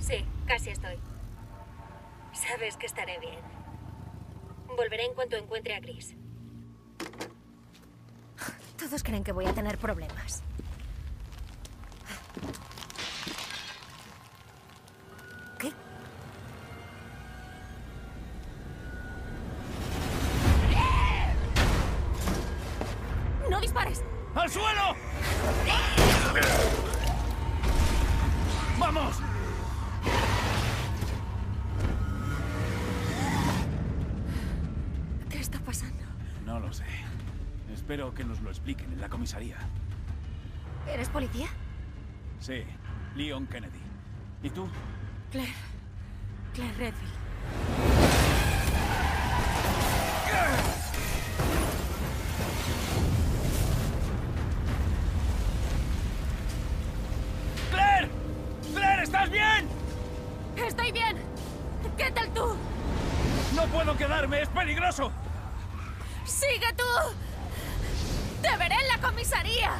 Sí, casi estoy. Sabes que estaré bien. Volveré en cuanto encuentre a Chris. Todos creen que voy a tener problemas. ¿Qué? ¡No dispares! ¡Al suelo! ¡Vamos! ¿Qué está pasando? No lo sé. Espero que nos lo expliquen en la comisaría. ¿Eres policía? Sí, Leon Kennedy. ¿Y tú? Claire. Claire Redfield. ¡Claire! ¡Claire, ¿estás bien? ¡Estoy bien! ¿Qué tal tú? ¡No puedo quedarme! ¡Es peligroso! ¡Sigue tú! ¡Te veré en la comisaría!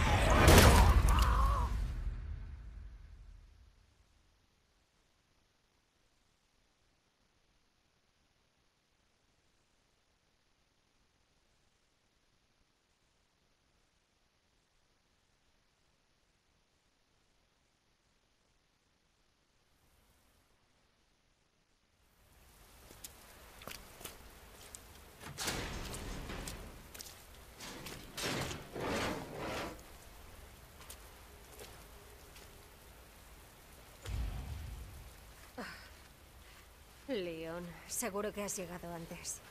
Leon, seguro que has llegado antes.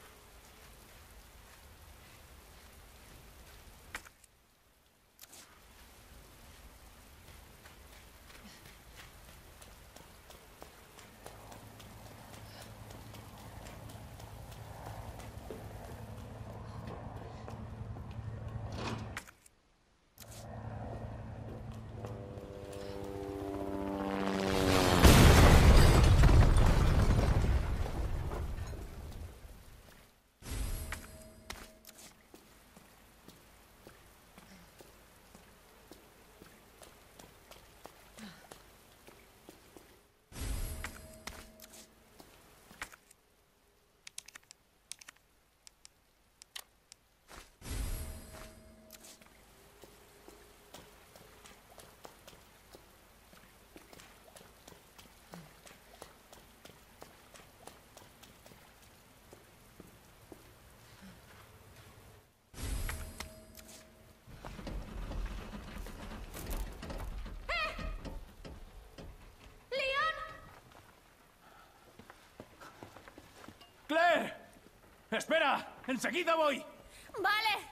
¡Claire! ¡Espera! ¡Enseguida voy! ¡Vale!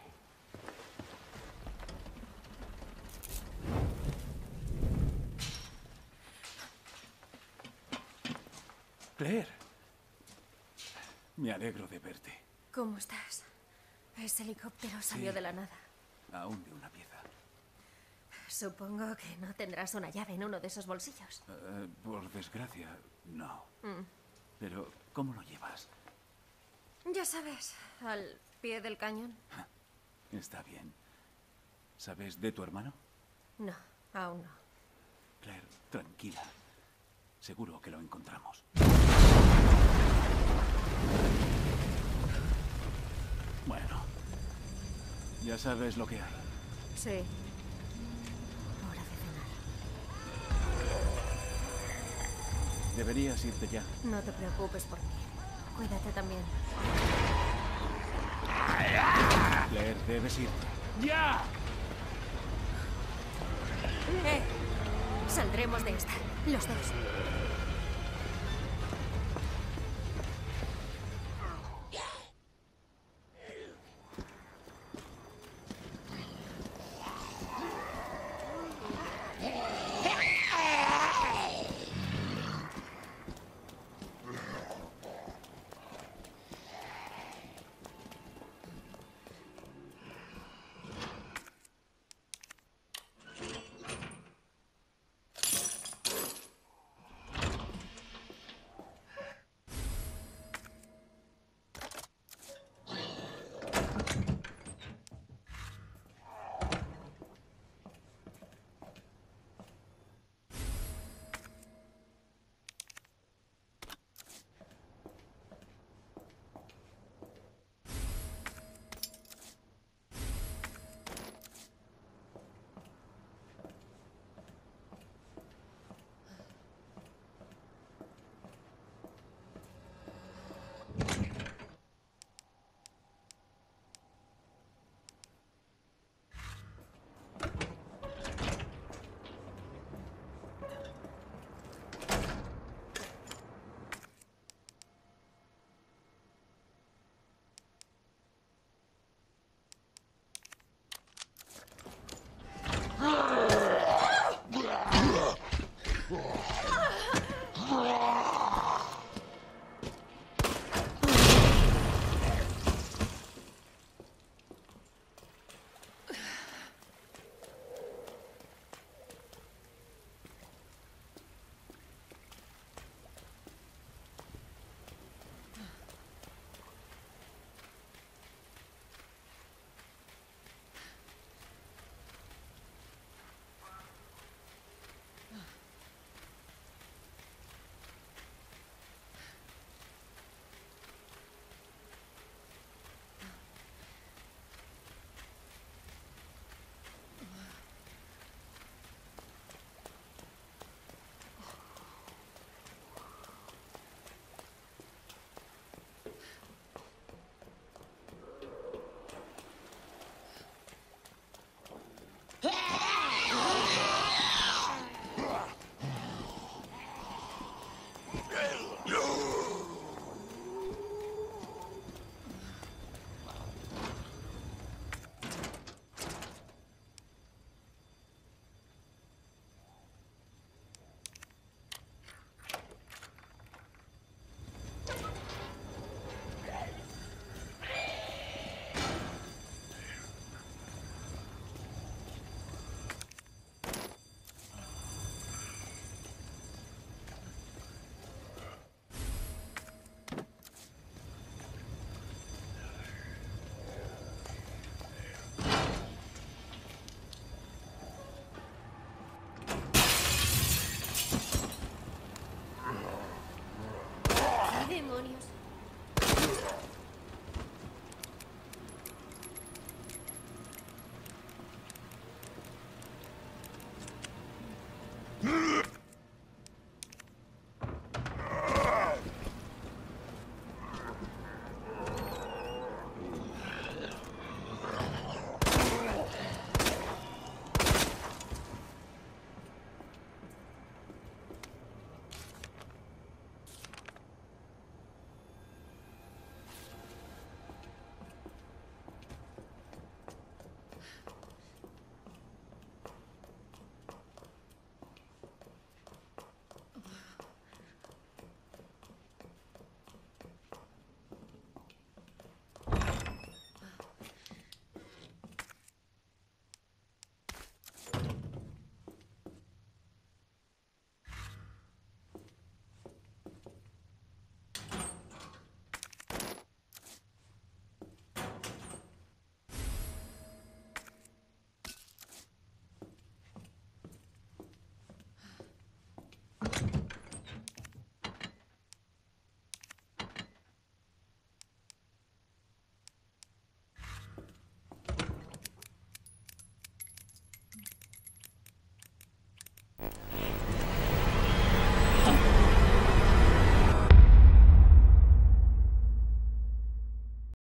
Claire. Me alegro de verte. ¿Cómo estás? Ese helicóptero salió Sí. de la nada. Aún de una pieza. Supongo que no tendrás una llave en uno de esos bolsillos. Por desgracia, no. Pero, ¿cómo lo llevas? Ya sabes, al pie del cañón. Está bien. ¿Sabes de tu hermano? No, aún no. Claire, tranquila. Seguro que lo encontramos. Bueno, ya sabes lo que hay. Sí. Hora de cenar. Deberías irte ya. No te preocupes por mí. Cuídate también. Claire, debes irte. ¡Ya! Saldremos de esta. Los dos.